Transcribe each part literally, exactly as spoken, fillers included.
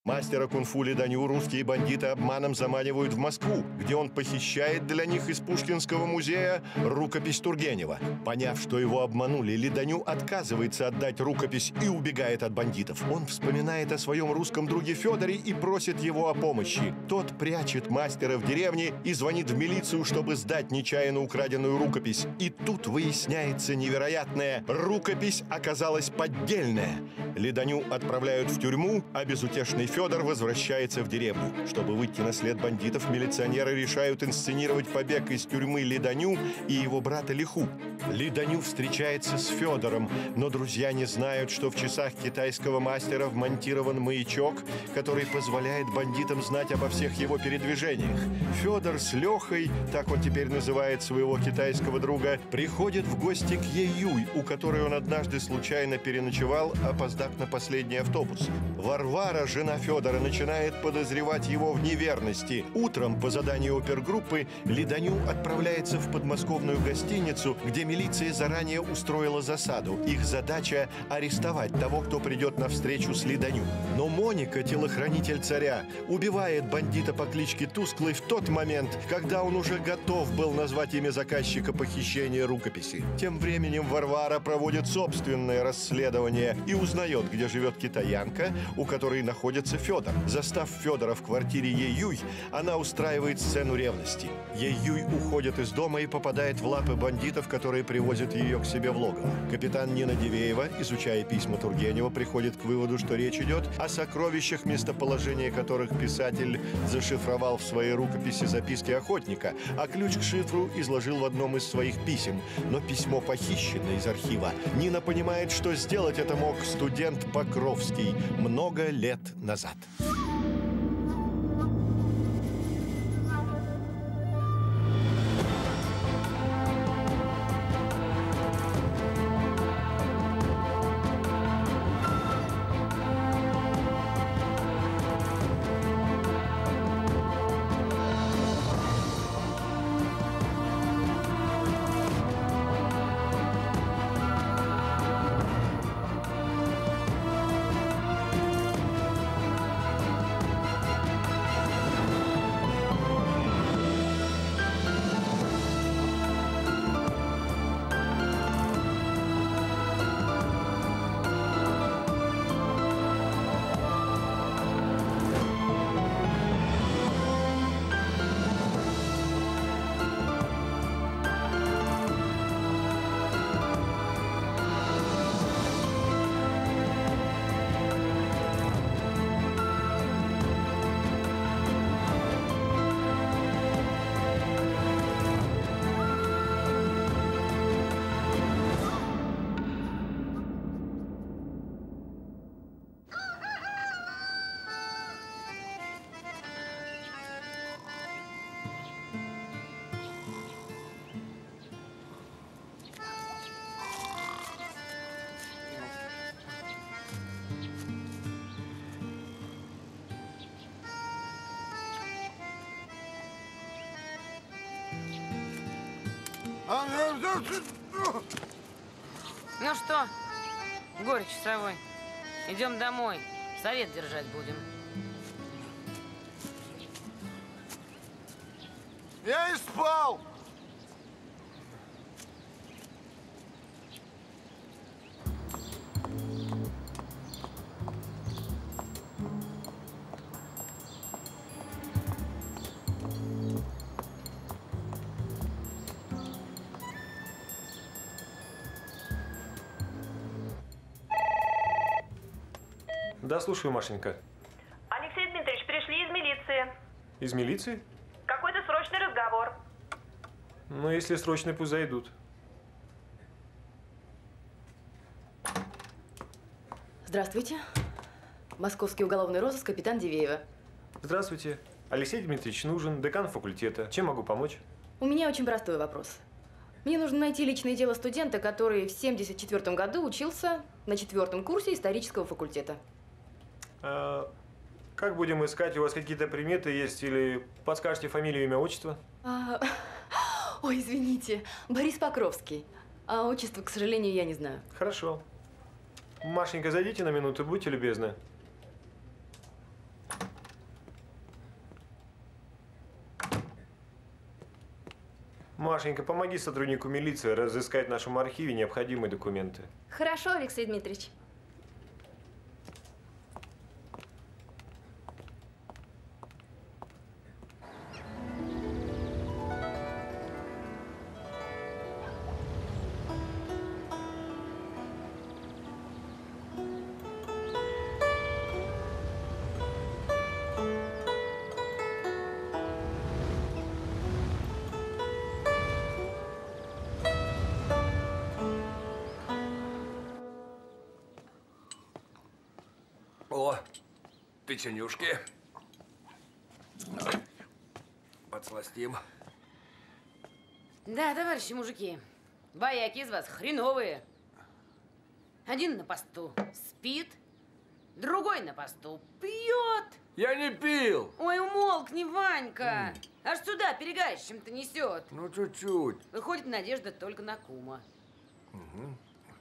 Мастера кунг-фу Лиданю русские бандиты обманом заманивают в Москву, где он похищает для них из Пушкинского музея рукопись Тургенева. Поняв, что его обманули, Лиданю отказывается отдать рукопись и убегает от бандитов. Он вспоминает о своем русском друге Федоре и просит его о помощи. Тот прячет мастера в деревне и звонит в милицию, чтобы сдать нечаянно украденную рукопись. И тут выясняется невероятное: рукопись оказалась поддельная. Лиданю отправляют в тюрьму, а безутешный Федор возвращается в деревню. Чтобы выйти на след бандитов, милиционеры решают инсценировать побег из тюрьмы Лиданю и его брата Лиху. Лиданю встречается с Федором, но друзья не знают, что в часах китайского мастера вмонтирован маячок, который позволяет бандитам знать обо всех его передвижениях. Федор с Лехой, так он теперь называет своего китайского друга, приходит в гости к Еюй, у которой он однажды случайно переночевал, опоздав на последний автобус. Варвара, жена Федора, начинает подозревать его в неверности. Утром по заданию опергруппы Лиданю отправляется в подмосковную гостиницу, где милиция заранее устроила засаду. Их задача – арестовать того, кто придет на встречу с Лиданю. Но Моника, телохранитель царя, убивает бандита по кличке Тусклый в тот момент, когда он уже готов был назвать имя заказчика похищения рукописи. Тем временем Варвара проводит собственное расследование и узнает, где живет китаянка, у которой находится Федор. Застав Федора в квартире Еюй, она устраивает сцену ревности. Еюй уходит из дома и попадает в лапы бандитов, которые привозят ее к себе в логово. Капитан Нина Дивеева, изучая письма Тургенева, приходит к выводу, что речь идет о сокровищах, местоположение которых писатель зашифровал в своей рукописи записки охотника, а ключ к шифру изложил в одном из своих писем. Но письмо похищено из архива. Нина понимает, что сделать это мог студент Покровский много лет назад. Ну что, горе часовой, идем домой, совет держать будем. Я и спал! Да, слушаю, Машенька. Алексей Дмитриевич, пришли из милиции. Из милиции? Какой-то срочный разговор. Ну, если срочно, пусть зайдут. Здравствуйте. Московский уголовный розыск, капитан Дивеева. Здравствуйте. Алексей Дмитриевич нужен, декан факультета. Чем могу помочь? У меня очень простой вопрос. Мне нужно найти личное дело студента, который в семьдесят четвёртом году учился на четвертом курсе исторического факультета. А, как будем искать? У вас какие-то приметы есть? Или подскажете фамилию, имя, отчество? А, ой, извините. Борис Покровский. А отчество, к сожалению, я не знаю. Хорошо. Машенька, зайдите на минуту, будьте любезны. Машенька, помоги сотруднику милиции разыскать в нашем архиве необходимые документы. Хорошо, Алексей Дмитриевич. О, печенюшки. Подсластим. Да, товарищи мужики, вояки из вас хреновые. Один на посту спит, другой на посту пьет. Я не пил. Ой, умолкни, Ванька. Аж сюда перегающим-то несет. Ну, чуть-чуть. Выходит, надежда только на кума. Угу.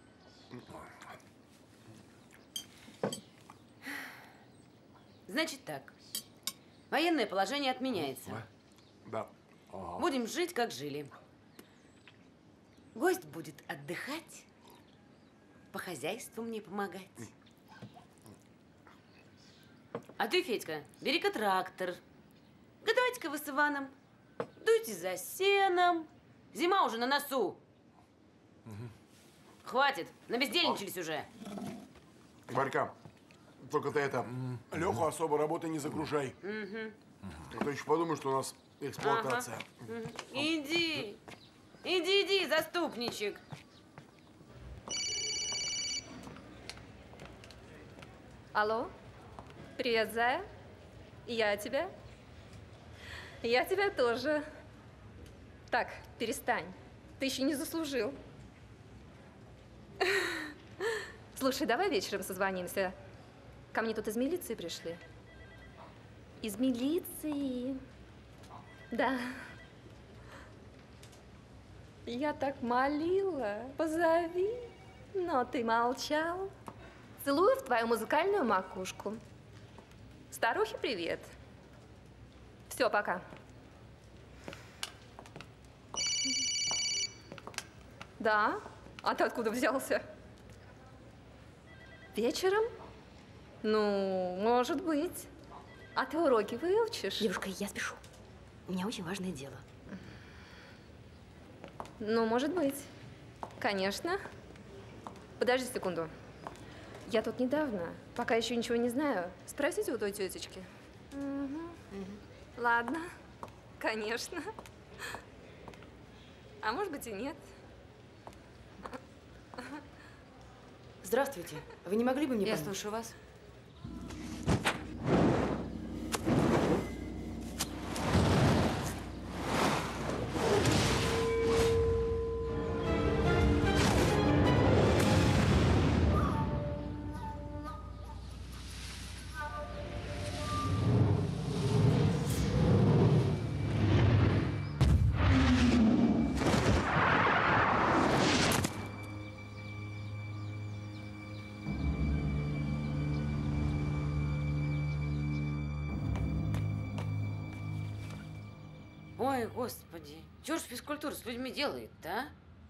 Значит так, военное положение отменяется. Да. Ага. Будем жить, как жили. Гость будет отдыхать, по хозяйству мне помогать. А ты, Федька, бери-ка трактор. Готовьте-ка вы с Иваном. Дуйте за сеном. Зима уже на носу. Угу. Хватит, набездельничались уже. Варька, только ты это, Леху особо работой не загружай. Угу. А то еще подумаешь, что у нас эксплуатация. Ага. Угу. Иди, иди, иди, заступничек. Алло? Привет, Зая. Я тебя? Я тебя тоже. Так, перестань. Ты еще не заслужил. Слушай, давай вечером созвонимся. Ко мне тут из милиции пришли. Из милиции. Да. Я так молила. Позови. Но ты молчал. Целую в твою музыкальную макушку. Старухе привет. Все, пока. Да? А ты откуда взялся? Вечером? Ну, может быть. А ты уроки выучишь? Девушка, я спешу. У меня очень важное дело. Ну, может быть. Конечно. Подожди секунду. Я тут недавно, пока еще ничего не знаю. Спросите у той тетечки. Угу. Угу. Ладно. Конечно. А может быть и нет. Здравствуйте. Вы не могли бы мне Я помочь? слушаю вас. Ой, господи, чего ж физкультура с людьми делает-то, а?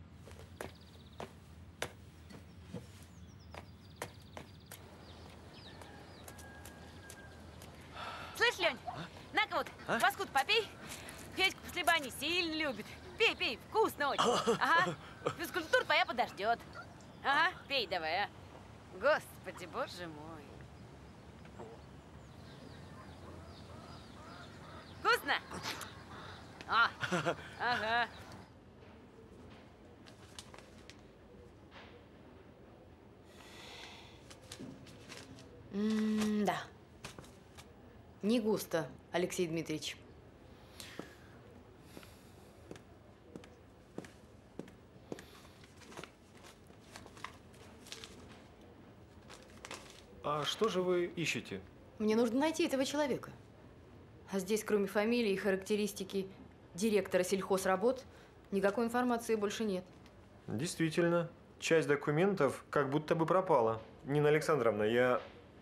Слышь, Лень, а? на-ка вот, а? паскуд попей. Федька после бани сильно любит. Пей, пей, вкусно очень. Ага, физкультура твоя подождет. Ага, пей давай, а. Господи, боже мой. Вкусно? А, ага. М-да. Не густо, Алексей Дмитриевич. А что же вы ищете? Мне нужно найти этого человека. А здесь, кроме фамилии и характеристики директора сельхозработ, никакой информации больше нет. Действительно, часть документов как будто бы пропала. Нина Александровна, я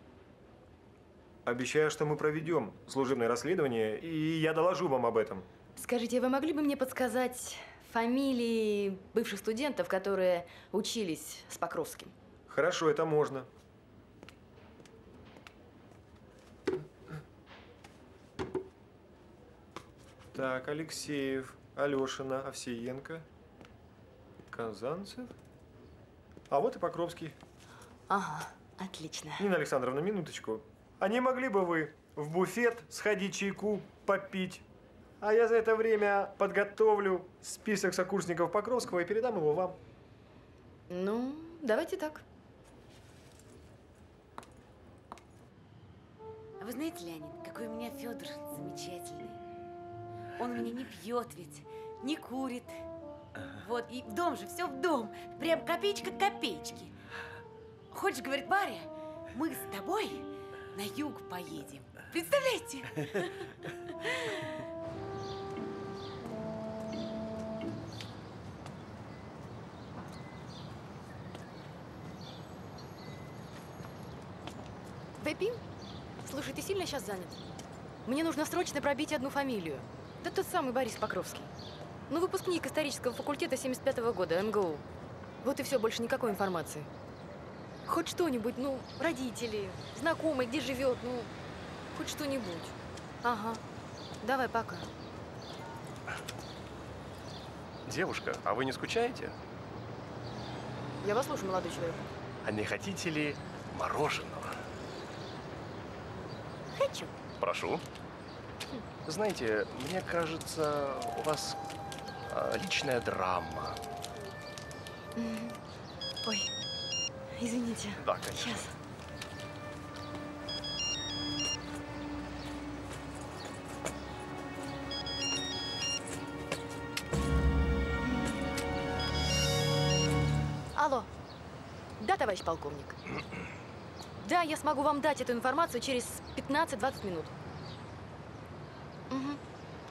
обещаю, что мы проведем служебное расследование, и я доложу вам об этом. Скажите, вы могли бы мне подсказать фамилии бывших студентов, которые учились с Покровским. Хорошо, это можно. Так, Алексеев, Алешина, Овсиенко, Казанцев. А вот и Покровский. Ага, отлично. Нина Александровна, минуточку. А не могли бы вы в буфет сходить чайку попить? А я за это время подготовлю список сокурсников Покровского и передам его вам. Ну, давайте так. А вы знаете, Леонид, какой у меня Федор замечательный. Он у меня не пьет ведь, не курит. Вот, и в дом же, все в дом. Прям копеечка к копеечке. Хочешь, говорит, Баря, мы с тобой на юг поедем. Представляете? Выпьем? Слушай, ты сильно сейчас занят? Мне нужно срочно пробить одну фамилию. Да тот самый Борис Покровский. Ну, выпускник исторического факультета семьдесят пятого года, эм гэ у. Вот и все, больше никакой информации. Хоть что-нибудь, ну, родители, знакомый, где живет, ну, хоть что-нибудь. Ага. Давай, пока. Девушка, а вы не скучаете? Я вас слушаю, молодой человек. А не хотите ли мороженого? Хочу. Прошу. Знаете, мне кажется, у вас а, личная драма. Ой, извините. Да, конечно. Сейчас. Алло. Да, товарищ полковник? Да, я смогу вам дать эту информацию через пятнадцать-двадцать минут. Угу.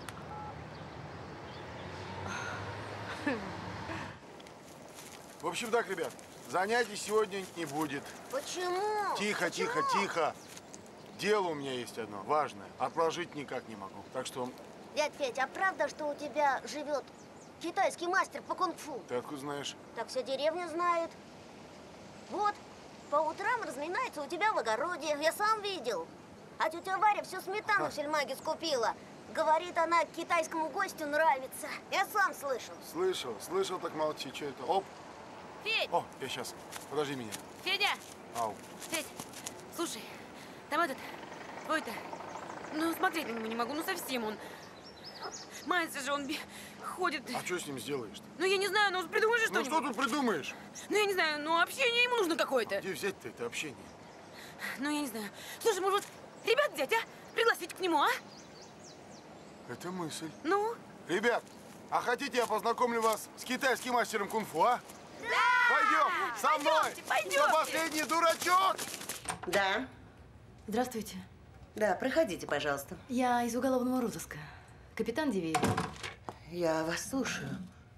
В общем так, ребят, занятий сегодня не будет. Почему? Тихо, Почему? тихо, тихо. Дело у меня есть одно, важное. Отложить никак не могу. Так что… Дядь Петь, а правда, что у тебя живет китайский мастер по кунг-фу? Ты откуда знаешь? Так вся деревня знает. Вот, по утрам разминается у тебя в огороде. Я сам видел. А тетя Варя всю сметану в сельмаге скупила. Говорит, она китайскому гостю нравится. Я сам слышал. Слышал, слышал, так молчи. Что это? Оп. Федь! О, я сейчас. Подожди меня. Федя! Ау. Федь, слушай, там этот, твой-то, ну смотреть на него не могу, ну совсем он. Мается же, он би- ходит. А что с ним сделаешь-то? Ну я не знаю, ну придумай же Ну что-нибудь. что тут придумаешь? Ну я не знаю, ну общение ему нужно какое-то. Где взять-то это общение? Ну я не знаю. Слушай, может, ребят взять, а? Пригласить к нему, а? Это мысль. Ну? Ребят, а хотите, я познакомлю вас с китайским мастером кунг-фу, а? Да! Пойдем, со мной! Пойдемте, пойдемте! Кто последний дурачок? Да, Здравствуйте. да, проходите, пожалуйста. Я из уголовного розыска. Капитан Дивеев. Я вас слушаю.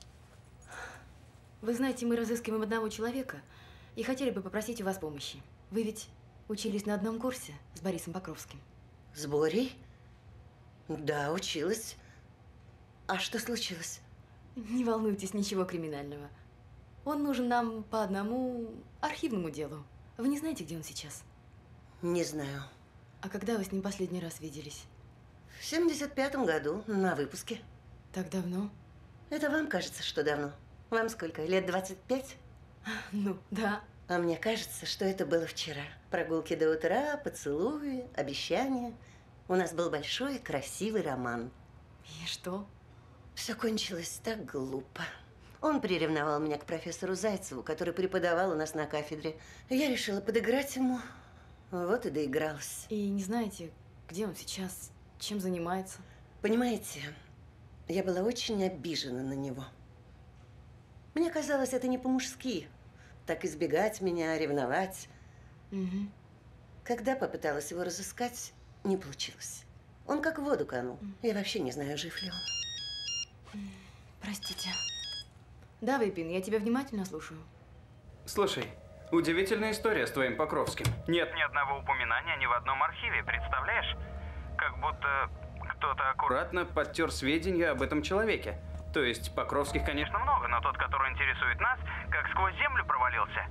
Вы знаете, мы разыскиваем одного человека и хотели бы попросить у вас помощи. Вы ведь учились на одном курсе с Борисом Покровским. С Борей? Да, училась. А что случилось? Не волнуйтесь, ничего криминального. Он нужен нам по одному архивному делу. Вы не знаете, где он сейчас? Не знаю. А когда вы с ним последний раз виделись? В семьдесят пятом году, на выпуске. Так давно? Это вам кажется, что давно. Вам сколько, лет двадцать пять? Ну, да. А мне кажется, что это было вчера. Прогулки до утра, поцелуи, обещания. У нас был большой, красивый роман. И что? Все кончилось так глупо. Он приревновал меня к профессору Зайцеву, который преподавал у нас на кафедре. Я решила подыграть ему. Вот и доигралась. И не знаете, где он сейчас, чем занимается? Понимаете, я была очень обижена на него. Мне казалось, это не по-мужски. Так избегать меня, ревновать. Угу. Когда попыталась его разыскать, не получилось. Он как в воду канул. Я вообще не знаю, жив ли он. Простите. Да, Выпин, я тебя внимательно слушаю. Слушай, удивительная история с твоим Покровским. Нет ни одного упоминания ни в одном архиве, представляешь? Как будто кто-то аккуратно подтер сведения об этом человеке. То есть Покровских, конечно, много, но тот, который интересует нас, как сквозь землю провалился.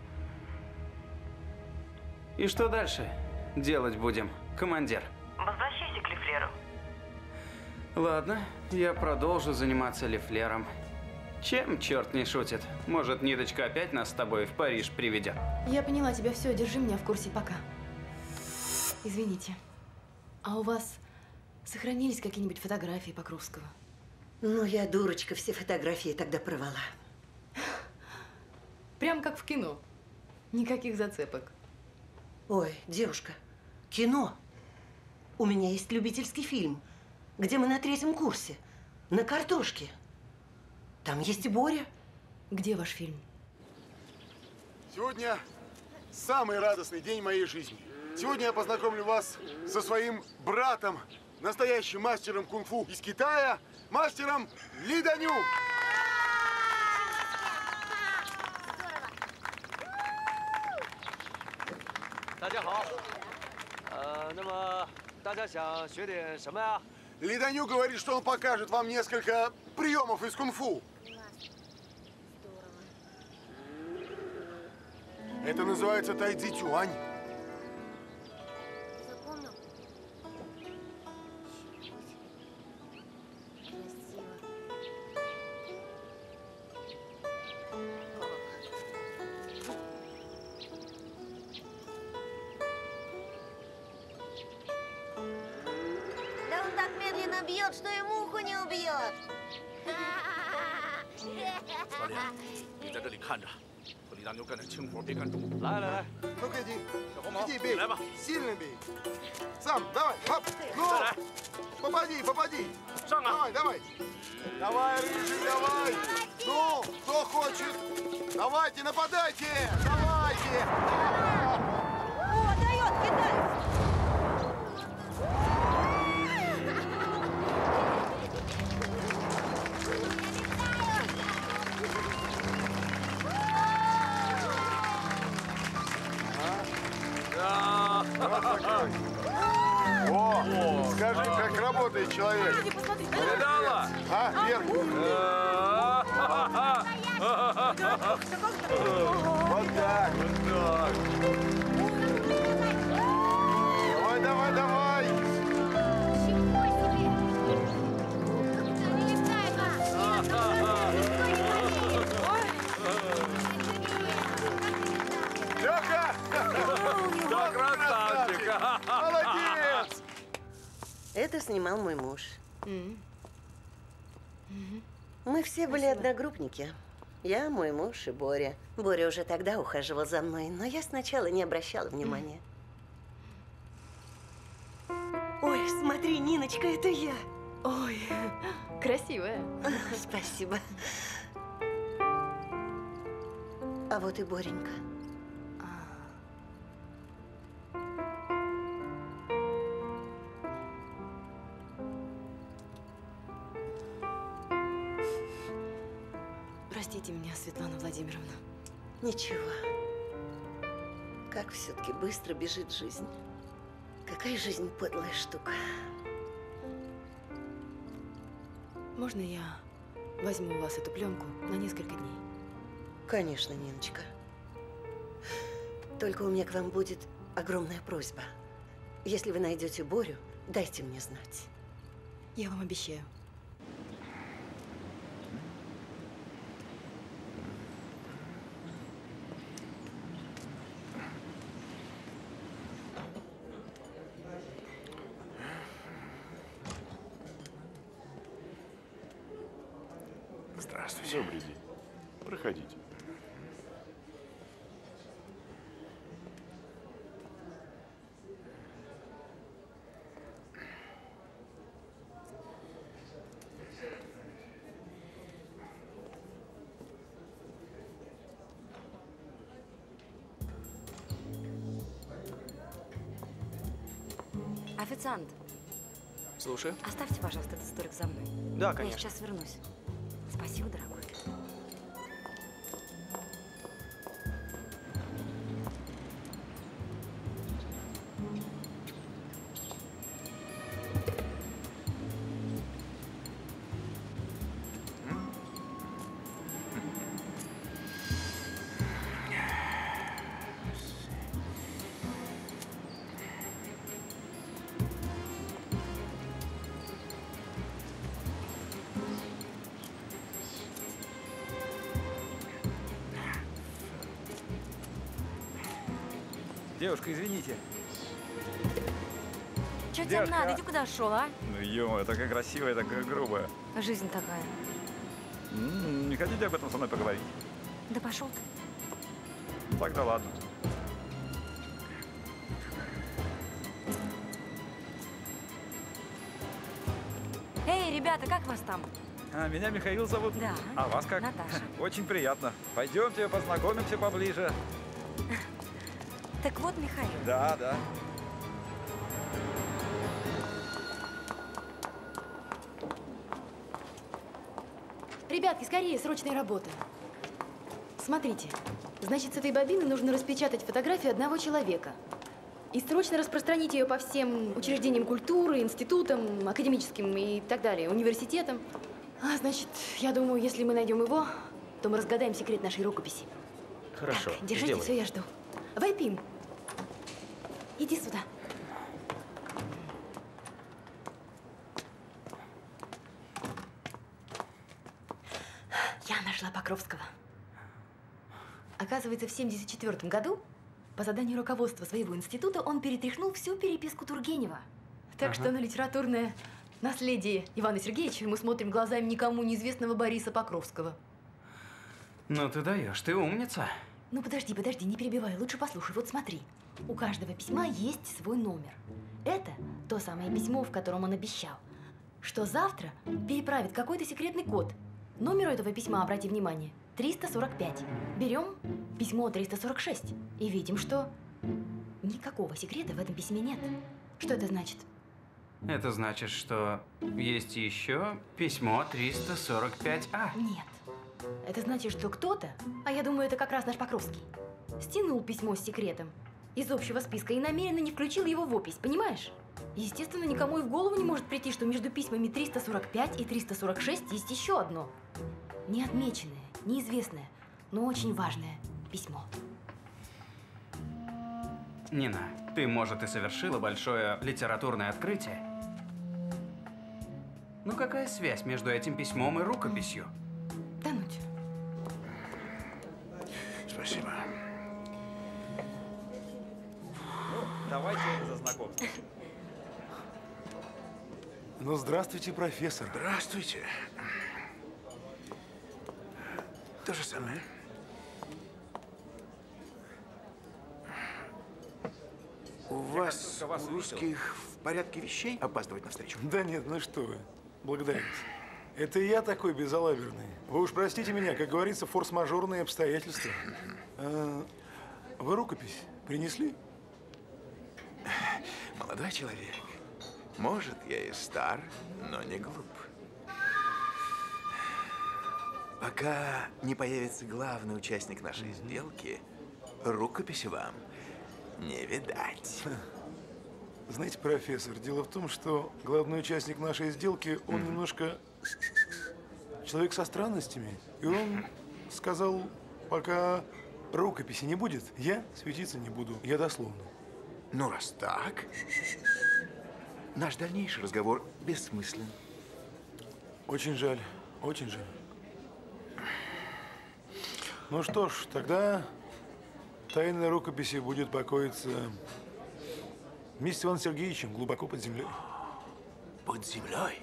И что дальше делать будем, командир? Возвращайся к Лефлеру. Ладно, я продолжу заниматься Лефлером. Чем черт не шутит? Может, Ниточка опять нас с тобой в Париж приведет? Я поняла тебя, все, держи меня в курсе, пока. Извините, а у вас сохранились какие-нибудь фотографии Покровского? Ну, я дурочка, все фотографии тогда порвала. Прям как в кино. Никаких зацепок. Ой, девушка, кино. У меня есть любительский фильм, где мы на третьем курсе, на картошке. Там есть и Боря. Где ваш фильм? Сегодня самый радостный день моей жизни. Сегодня я познакомлю вас со своим братом, настоящим мастером кунг-фу из Китая, мастером Ли Даню. 大家好，呃，那么大家想学点什么呀？ Ли Даню говорит, что он покажет вам несколько приемов из кунг-фу. Это называется тайцзи цюань. Запомнил? Да он так медленно бьет, что и муху не убьет. 教练，你在这里看着，和李大牛干点轻活，别干重活。 来来来， Ну-ка иди. 小黄毛， Иди бей. 来吧。 Сильно бей. Сам, давай. Хоп. Ну, попади, попади. 上啊！ Давай, давай. Давай, рыжий, давай. Ну, кто хочет? Давайте, нападайте. Давайте. О, дает китаец! О, скажи, как работает человек. Видала? А, вверх. Вот так. Давай, давай, давай. Лёха! Да, красавчик! Молодец! Это снимал мой муж. М. Мы все были одногруппники. Я, мой муж и Боря. Боря уже тогда ухаживал за мной, но я сначала не обращала внимания. Ой, смотри, Ниночка, это я. Ой, красивая. Спасибо. А вот и Боренька. Простите меня, Светлана Владимировна. Ничего. Как все-таки быстро бежит жизнь. Какая жизнь подлая штука. Можно я возьму у вас эту пленку на несколько дней? Конечно, Ниночка. Только у меня к вам будет огромная просьба. Если вы найдете Борю, дайте мне знать. Я вам обещаю. Здравствуйте. Добрый день. Проходите. Официант, Слушай. оставьте, пожалуйста, этот столик за мной. Да, конечно. Я сейчас вернусь. Спасибо, дорогой. Девушка, извините. Че тебе Девушка, надо? а- Иди куда шел, а? Ну, ё, такая красивая, такая грубая. Жизнь такая. М, Не хотите об этом со мной поговорить? Да пошел ты. Ну, тогда ладно. Эй, ребята, как вас там? А, меня Михаил зовут. Да. А вас как? Наташа. Очень приятно. Пойдемте познакомимся поближе. Так вот, Михаил. Да, да. Ребятки, скорее, срочная работа. Смотрите. Значит, с этой бобины нужно распечатать фотографию одного человека. И срочно распространить ее по всем учреждениям культуры, институтам, академическим и так далее, университетам. А, значит, я думаю, если мы найдем его, то мы разгадаем секрет нашей рукописи. Хорошо, Так, держите, сделаем. все, я жду. Вайпин, иди сюда. Я нашла Покровского. Оказывается, в семьдесят четвёртом году по заданию руководства своего института он перетряхнул всю переписку Тургенева. Так Ага. что на литературное наследие Ивана Сергеевича мы смотрим глазами никому неизвестного Бориса Покровского. Ну ты даешь, ты умница. Ну подожди, подожди, не перебивай, лучше послушай. Вот смотри, у каждого письма есть свой номер. Это то самое письмо, в котором он обещал, что завтра переправит какой-то секретный код. Номер этого письма, обрати внимание, триста сорок пять. Берем письмо триста сорок шесть и видим, что никакого секрета в этом письме нет. Что это значит? Это значит, что есть еще письмо триста сорок пять А. Нет. Это значит, что кто-то, а я думаю, это как раз наш Покровский, стянул письмо с секретом из общего списка и намеренно не включил его в опись, понимаешь? Естественно, никому и в голову не может прийти, что между письмами триста сорок пять и триста сорок шесть есть еще одно. Неотмеченное, неизвестное, но очень важное письмо. Нина, ты, может, и совершила большое литературное открытие. Ну какая связь между этим письмом и рукописью? Да ну тебя. Спасибо. Давайте за знакомство. Ну, здравствуйте, профессор. Здравствуйте. То же самое. У вас, вас у русских, в порядке вещей опаздывать на встречу? Да нет, ну что вы. Благодарю. Это я такой безалаберный. Вы уж простите меня, как говорится, форс-мажорные обстоятельства. А, вы рукопись принесли? Молодой человек, может, я и стар, но не глуп. Пока не появится главный участник нашей сделки, рукописи вам не видать. Знаете, профессор, дело в том, что главный участник нашей сделки, он mm-hmm. немножко человек со странностями. И он сказал, пока рукописи не будет, я светиться не буду. Я дословно. Ну, раз так, наш дальнейший разговор бессмыслен. Очень жаль, очень жаль. Ну что ж, тогда тайна рукописи будет покоиться вместе с Иваном Сергеевичем глубоко под землей. Под землей?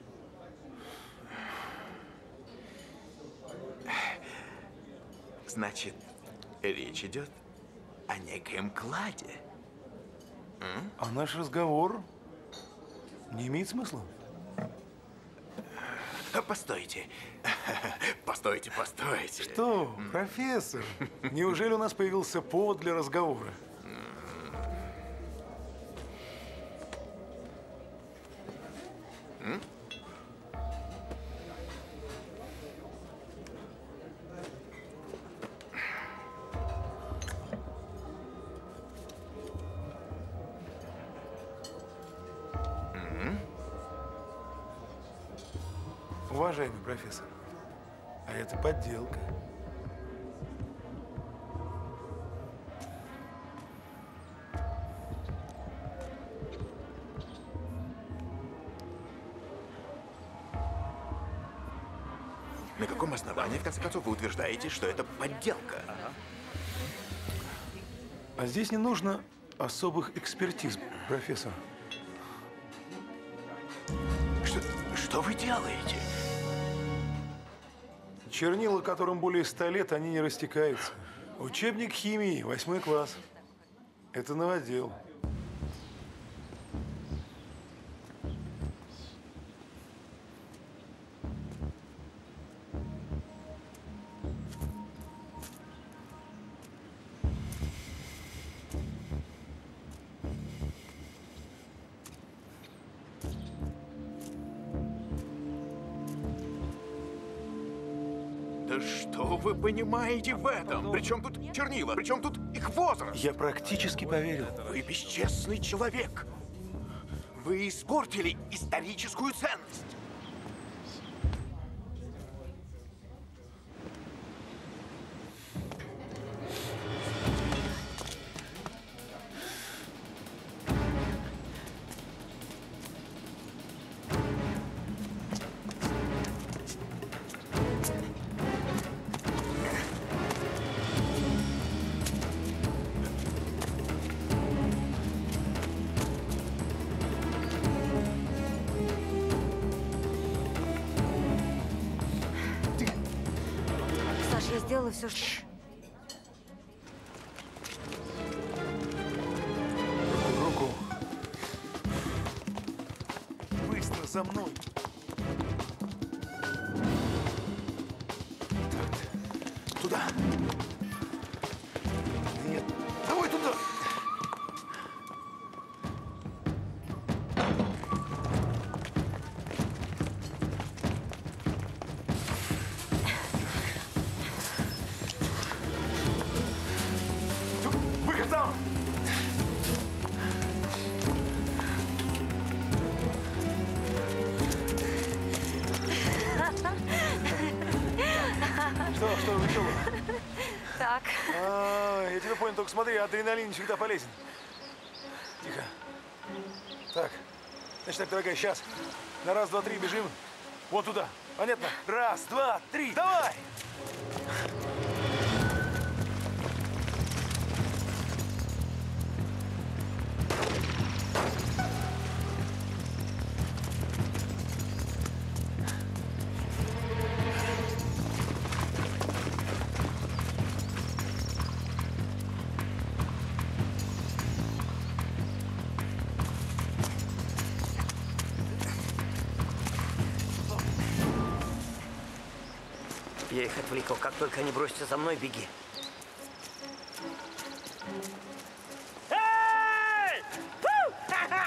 Значит, речь идет о некоем кладе. М? А наш разговор не имеет смысла? Постойте. Постойте, постойте. Что, профессор? Неужели у нас появился повод для разговора? М? Уважаемый профессор, а это подделка. На каком основании, в конце концов, вы утверждаете, что это подделка? А здесь не нужно особых экспертиз, профессор. Что, что вы делаете? Чернила, которым более ста лет, они не растекаются. Учебник химии, восьмой класс. Это новодел. Да что вы понимаете в этом? Причем тут чернила? Причем тут их возраст? Я практически поверил. Вы бесчестный человек. Вы испортили историческую ценность. Я сделала все, что... Руку. Быстро за мной. Так, туда. Нет. Давай туда. Что, что веселого? Так. А, я тебя понял, только смотри, адреналин не всегда полезен. Тихо. Так, значит так, дорогая, сейчас. На раз, два, три бежим. Вот туда. Понятно? Раз, два, три, давай! Я их отвлеку. Как только они бросятся за мной, беги. Эй! Фу! Ха-ха!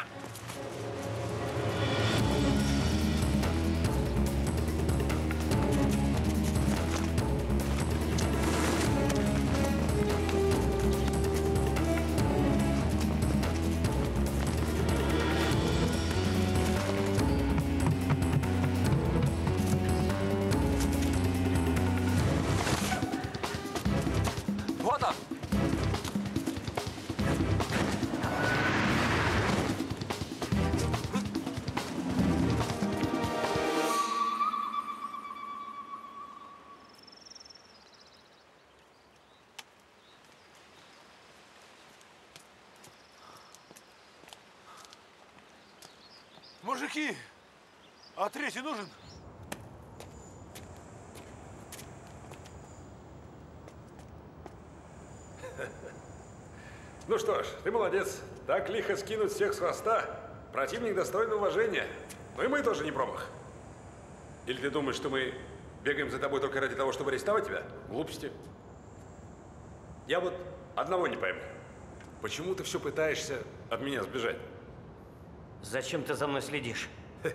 Вот он! Мужики, а третий нужен? Ну что ж, ты молодец. Так лихо скинуть всех с хвоста. Противник достоин уважения. Ну и мы тоже не промах. Или ты думаешь, что мы бегаем за тобой только ради того, чтобы арестовать тебя? Глупости. Я вот одного не пойму. Почему ты все пытаешься от меня сбежать? Зачем ты за мной следишь?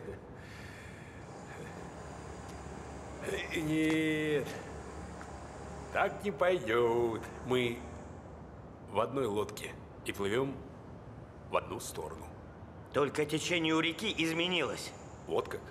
Нет. Так не пойдет. Мы в одной лодке и плывем в одну сторону. Только течение у реки изменилось. Вот как?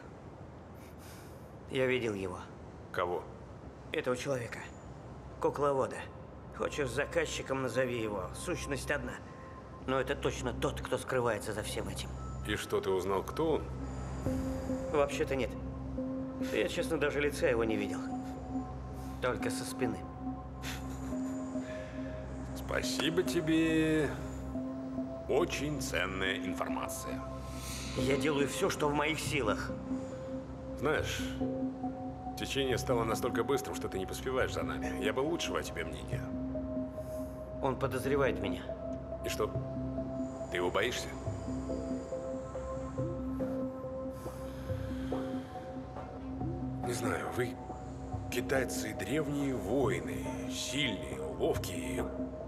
Я видел его. Кого? Этого человека. Кукловода. Хочешь заказчиком, назови его. Сущность одна. Но это точно тот, кто скрывается за всем этим. И что, ты узнал, кто он? Вообще-то нет. Я, честно, даже лица его не видел. Только со спины. Спасибо тебе. Очень ценная информация. Я делаю все, что в моих силах. Знаешь, течение стало настолько быстрым, что ты не поспеваешь за нами. Я был лучшего о тебе мнения. Он подозревает меня. И что? Ты его боишься? Не знаю, вы, китайцы, древние воины, сильные, ловкие.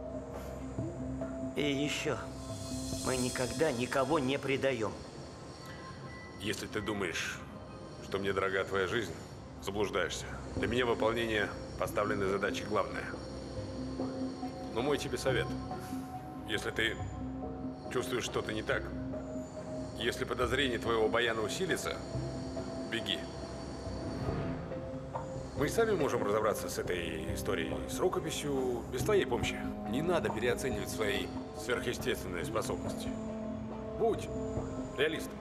И еще, мы никогда никого не предаем. Если ты думаешь, что мне дорога твоя жизнь, заблуждаешься. Для меня выполнение поставленной задачи главное. Но мой тебе совет. Если ты чувствуешь что-то не так, если подозрение твоего баяна усилится, беги. Мы сами можем разобраться с этой историей, с рукописью, без твоей помощи. Не надо переоценивать свои сверхъестественные способности. Будь реалистом.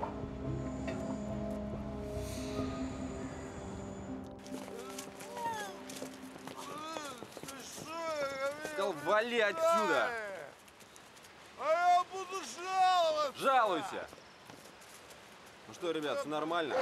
Сказал, вали отсюда! А я буду жаловаться! Жалуйся! Ну что, ребят, все нормально?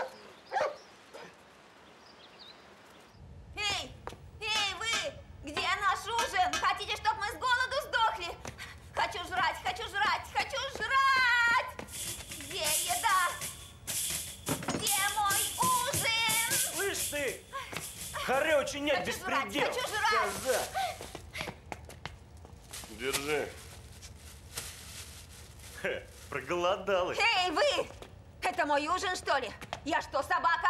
Эй! Эй, вы! Где наш ужин? Хотите, чтобы мы с голоду сдохли? Хочу жрать, хочу жрать, хочу жрать! Где еда? Где мой ужин? Слышь ты! Харе учинять Хочу жрать, беспредел! хочу жрать! Коза! Держи. Хе, проголодалась. Эй, вы! Это мой ужин, что ли? Я что, собака?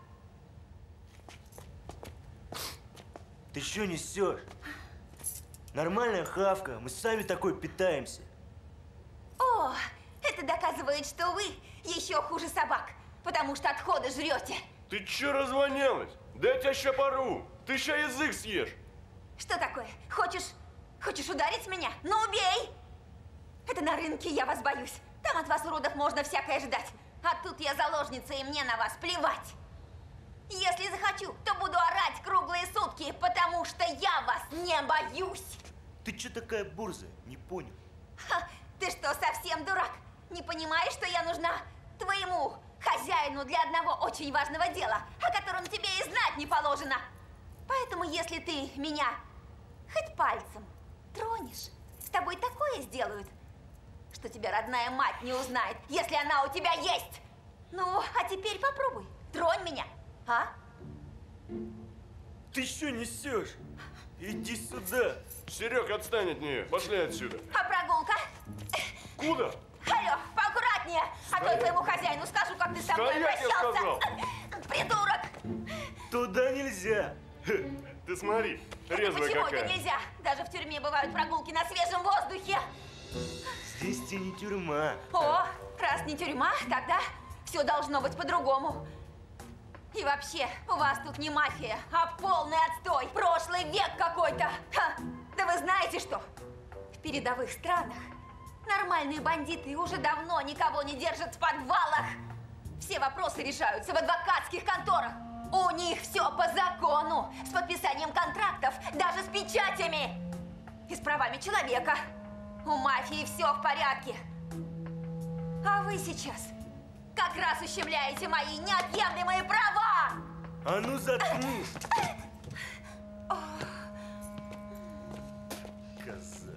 Ты что несешь? Нормальная хавка, мы сами такой питаемся. О, это доказывает, что вы еще хуже собак, потому что отходы жрете. Ты че развонялась? Да я тебя ща пору. Ты ща язык съешь. Что такое? Хочешь, хочешь ударить меня? Ну убей! Это на рынке я вас боюсь. Там от вас, уродов, можно всякое ждать. А тут я заложница, и мне на вас плевать. Если захочу, то буду орать круглые сутки, потому что я вас не боюсь. Ты че такая бурзая? Не понял. Ха, ты что, совсем дурак? Не понимаешь, что я нужна твоему хозяину для одного очень важного дела, о котором тебе и знать не положено? Поэтому, если ты меня хоть пальцем тронешь, с тобой такое сделают, что тебя родная мать не узнает, если она у тебя есть. Ну, а теперь попробуй, тронь меня, а? Ты что несешь? Иди сюда. Серег, отстань от нее. Пошли отсюда. А прогулка? Куда? Алло, поаккуратнее, а то я твоему хозяину скажу, как ты со мной Стоять, я обращался. Придурок! Туда нельзя. Ты смотри, резвая Почему какая. это нельзя? Даже в тюрьме бывают прогулки на свежем воздухе. Здесь тебе не тюрьма. О, раз не тюрьма, тогда все должно быть по-другому. И вообще, у вас тут не мафия, а полный отстой. Прошлый век какой-то. Ха, да вы знаете что? В передовых странах нормальные бандиты уже давно никого не держат в подвалах. Все вопросы решаются в адвокатских конторах. У них все по закону, с подписанием контрактов, даже с печатями. И с правами человека. У мафии все в порядке. А вы сейчас как раз ущемляете мои неотъемлемые права. А ну заткнись. Коза.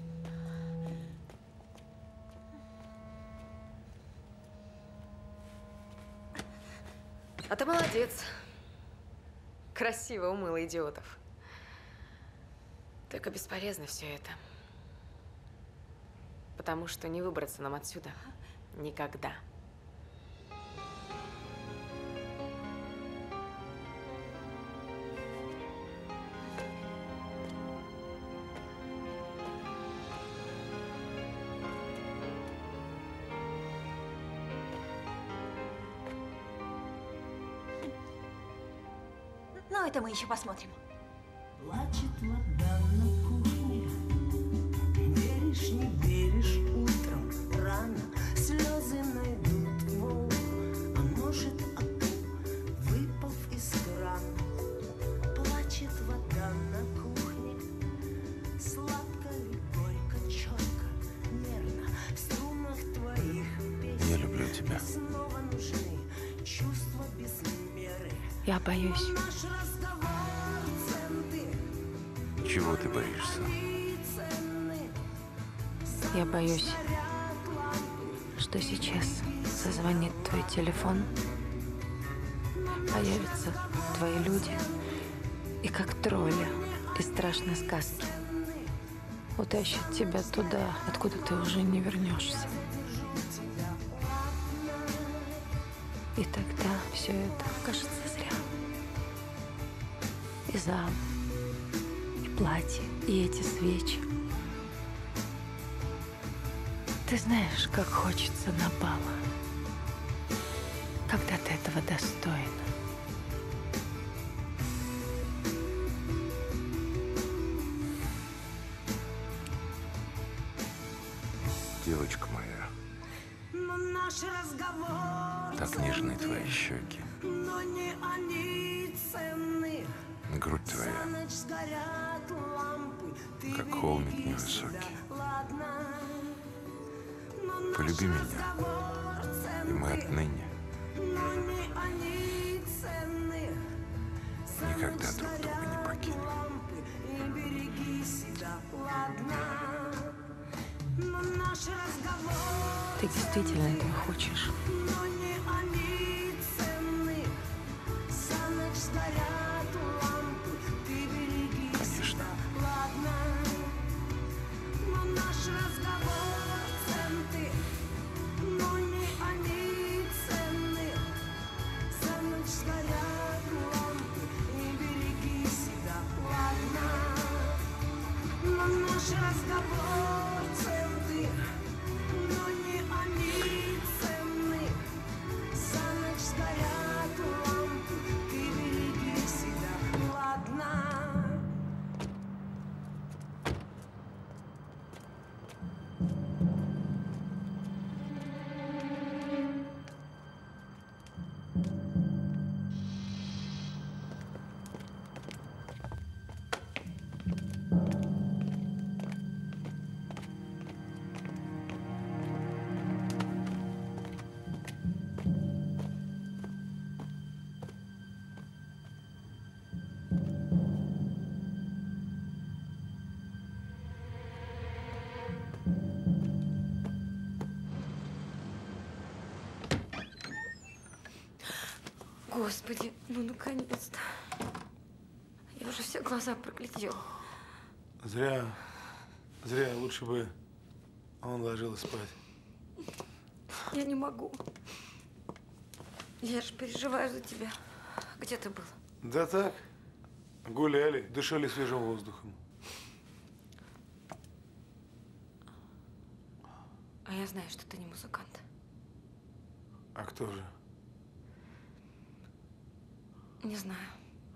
А ты молодец. Красиво умыла идиотов. Только бесполезно все это. Потому что не выбраться нам отсюда никогда. Ну, это мы еще посмотрим. Плачет вода на кухне. Веришь, не веришь, утром рано слезы найдут волну, а может, окоп, выпав из крана. Плачет вода на кухне, сладко ли горько. Я боюсь. Чего ты боишься? Я боюсь, что сейчас зазвонит твой телефон, появятся твои люди и как тролли из страшной сказки утащат тебя туда, откуда ты уже не вернешься. И тогда все это кажется зря. И зал, и платье, и эти свечи. Ты знаешь, как хочется на бал, когда ты этого достоин. Девочка моя, так нежны твои щеки, грудь твоя, как холмик невысокий. Полюби меня, и мы отныне никогда друг друга не покинем. Ты действительно этого хочешь? Конечно. Господи, ну наконец-то. Я уже все глаза проглядела. Зря, зря. Лучше бы он ложился спать. Я не могу. Я же переживаю за тебя. Где ты был? Да так, гуляли, дышали свежим воздухом. А я знаю, что ты не музыкант. А кто же? Не знаю.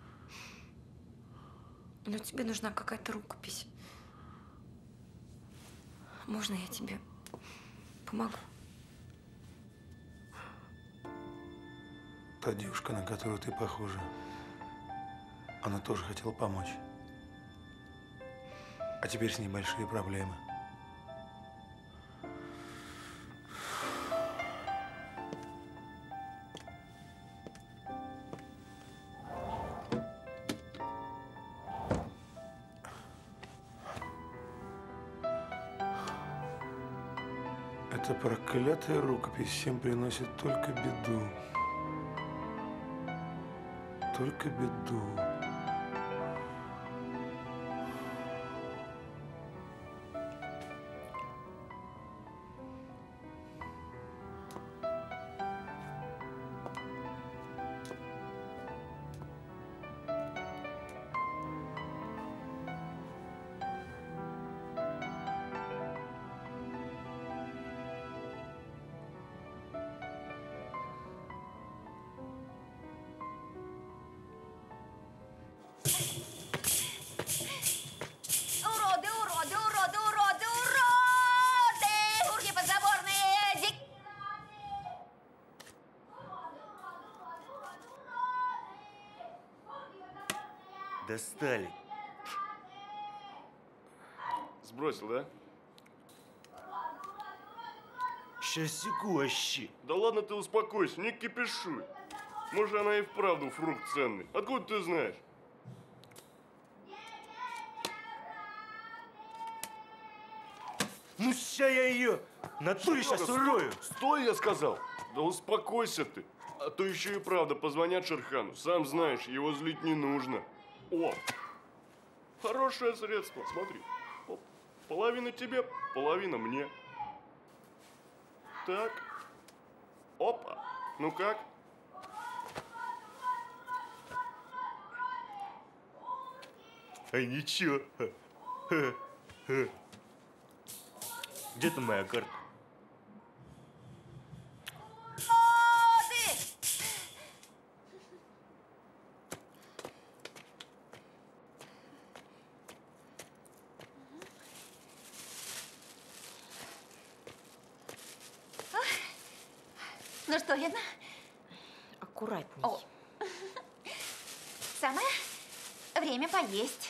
Но тебе нужна какая-то рукопись. Можно я тебе помогу? Та девушка, на которую ты похожа, она тоже хотела помочь. А теперь с ней большие проблемы. Эта проклятая рукопись всем приносит только беду. Только беду. Уроды, уроды, уроды, уроды, уроды! Урки подзаборные! Дик... Достали. Сбросил, да? Сейчас секу, ащи. Да ладно ты успокойся, не кипишуй. Может, она и вправду фрукт ценный. Откуда ты знаешь? Ну, ща я ее натуре сейчас урою. Стой, я сказал. Да успокойся ты. А то еще и правда позвонят Шерхану. Сам знаешь, его злить не нужно. О, хорошее средство, смотри. Оп. Половина тебе, половина мне. Так. Опа. Ну как? А ничего. Где там моя карта? Ну что, Лена? Аккуратней. О. Самое время поесть.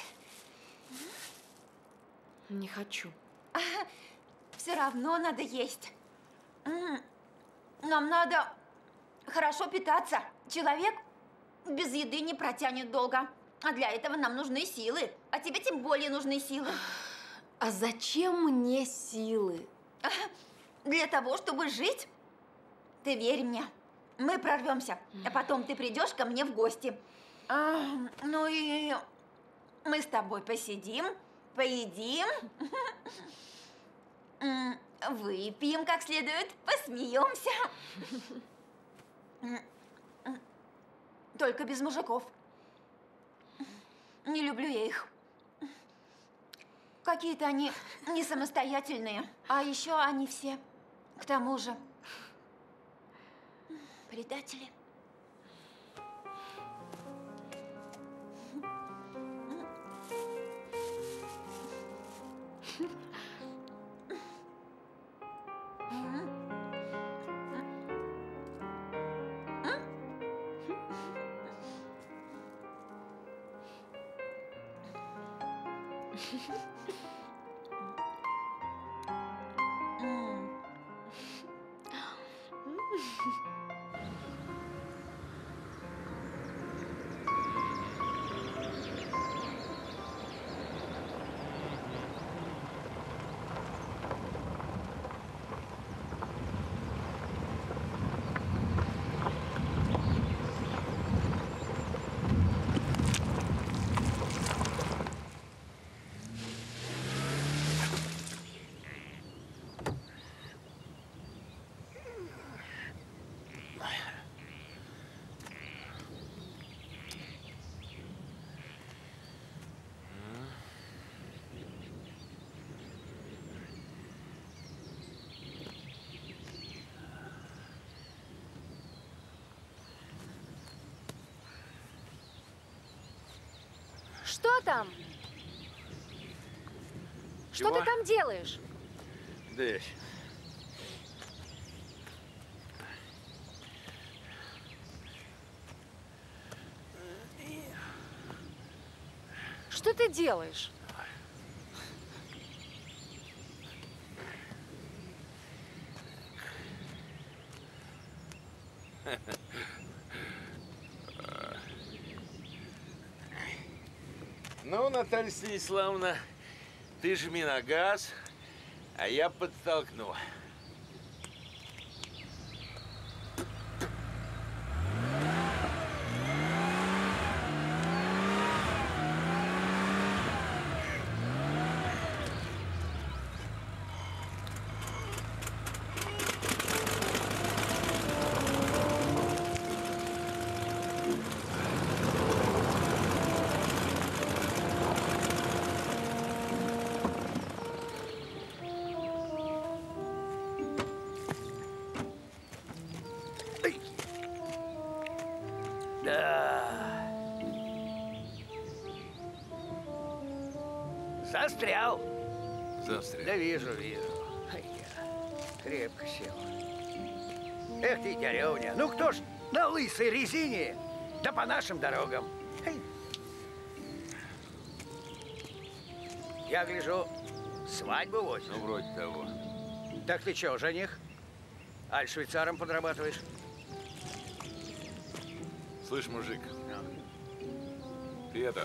Не хочу. Все равно надо есть. Нам надо хорошо питаться. Человек без еды не протянет долго. А для этого нам нужны силы. А тебе тем более нужны силы. А зачем мне силы? Для того, чтобы жить. Ты верь мне. Мы прорвемся. А потом ты придешь ко мне в гости. А, ну и мы с тобой посидим, поедим, выпьем как следует, посмеемся. Только без мужиков. Не люблю я их. Какие-то они не самостоятельные. А еще они все, к тому же, предатели. Что там? Что Чего? ты там делаешь? Здесь. Что ты делаешь? Ну, Наталья Станиславовна, ты жми на газ, а я подтолкну. Застрял. Застрял. Да вижу, вижу. Ай, я крепко сел. Эх ты, деревня. Ну кто ж на лысой резине? Да по нашим дорогам. Ай. Я гляжу, свадьбу возишь. Ну, вроде того. Так ты чё, жених? Аль швейцаром подрабатываешь? Слышь, мужик, ты это...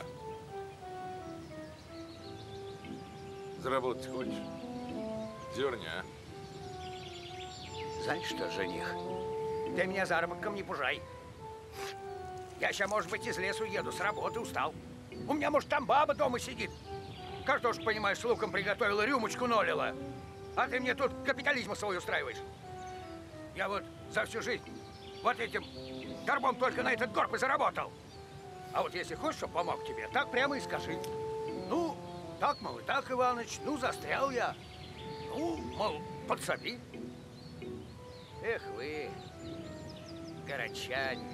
Заработать хочешь? Дерни, а? Знаешь что, жених, ты меня заработком не пужай. Я сейчас, может быть, из лесу еду, с работы устал. У меня, может, там баба дома сидит. Картошку, понимаешь, с луком приготовила, рюмочку налила. А ты мне тут капитализм свой устраиваешь. Я вот за всю жизнь вот этим горбом только на этот горб и заработал. А вот если хочешь, чтобы помог тебе, так прямо и скажи. Ну, так, мол, и так, Иваныч, ну, застрял я. Ну, мол, подсоби. Эх вы, городчане.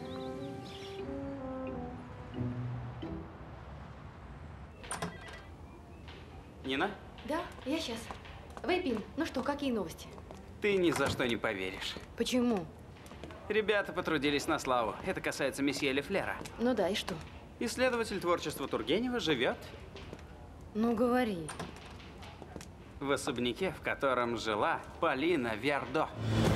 Нина? Да, я сейчас. Вейпин, ну что, какие новости? Ты ни за что не поверишь. Почему? Ребята потрудились на славу. Это касается месье Лефлера. Ну да, и что? Исследователь творчества Тургенева живет. Ну, говори. В особняке, в котором жила Полина Вердо.